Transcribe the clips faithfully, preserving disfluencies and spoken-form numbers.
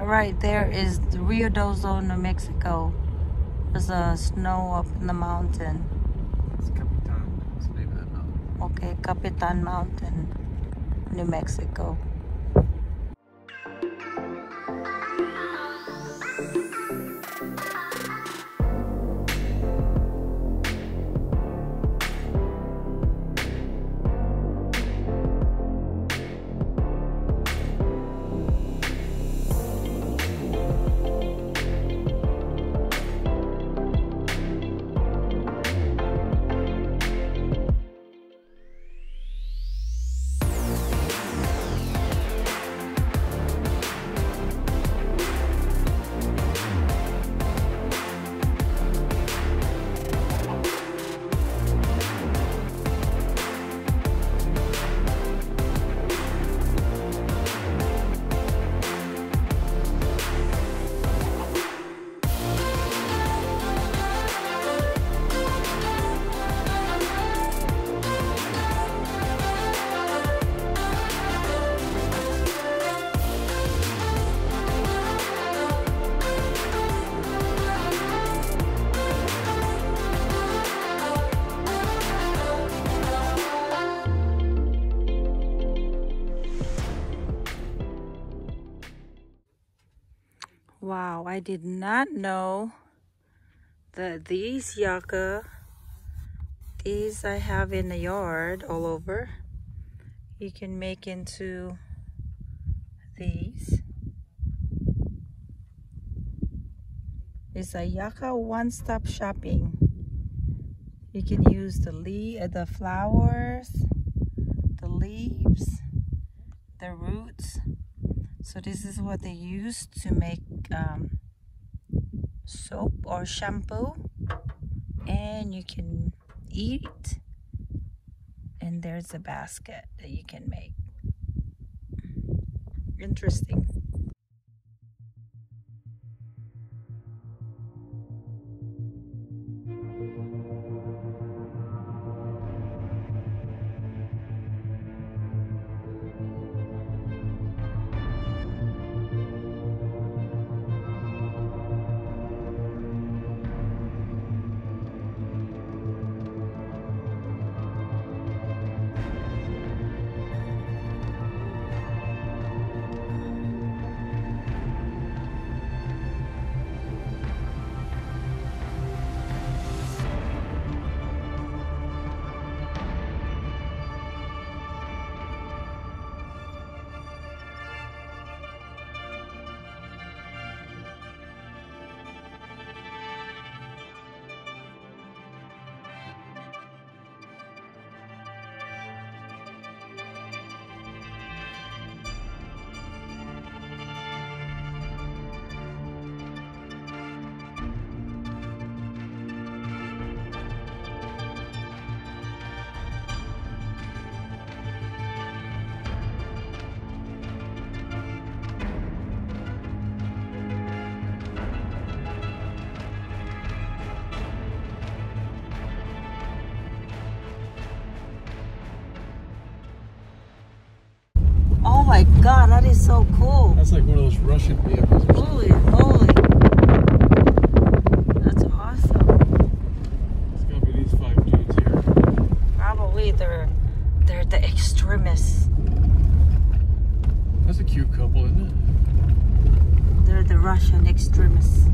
right there is the Ruidoso, New Mexico. There's a snow up in the mountain. It's Capitan. It's the name of that mountain. Okay, Capitan Mountain, New Mexico. Wow, I did not know that these yucca, these I have in the yard all over, you can make into these. It's a yucca one-stop shopping. You can use the leaf, the flowers, the leaves, the roots. So this is what they use to make um, soap or shampoo, and you can eat, and there's a basket that you can make. Interesting. Oh my God, that is so cool. That's like one of those Russian vehicles. Holy moly. That's awesome. It's gotta be these five dudes here. Probably they're they're the extremists. That's a cute couple, isn't it? They're the Russian extremists.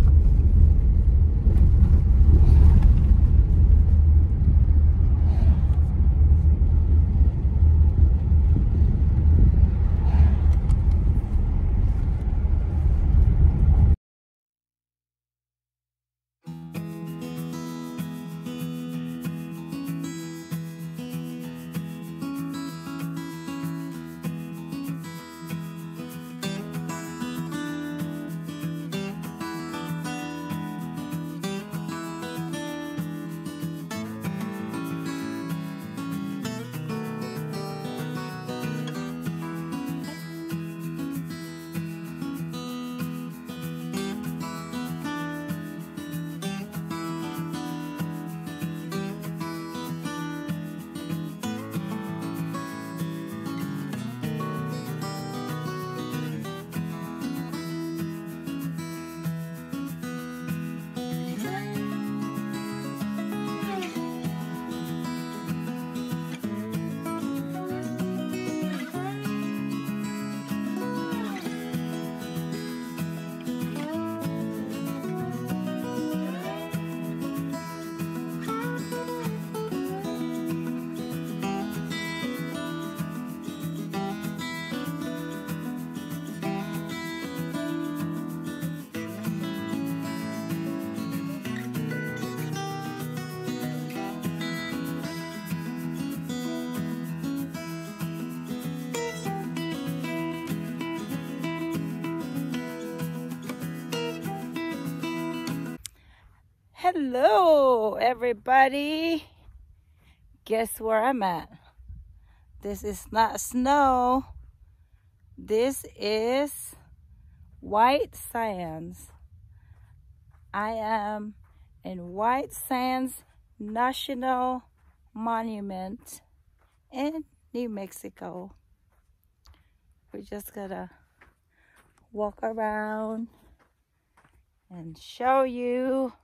Hello, everybody. Guess where I'm at? This is not snow. This is White Sands. I am in White Sands National Monument in New Mexico. We're just gonna walk around and show you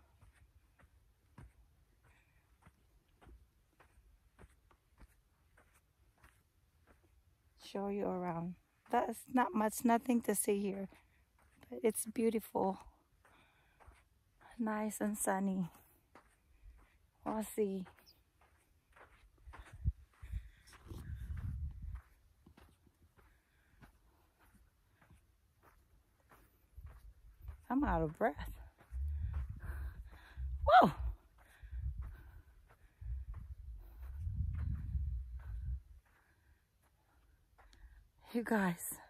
show you around. That's not much, nothing to see here, but it's beautiful, nice and sunny. We'll see. I'm out of breath. Whoa! You guys.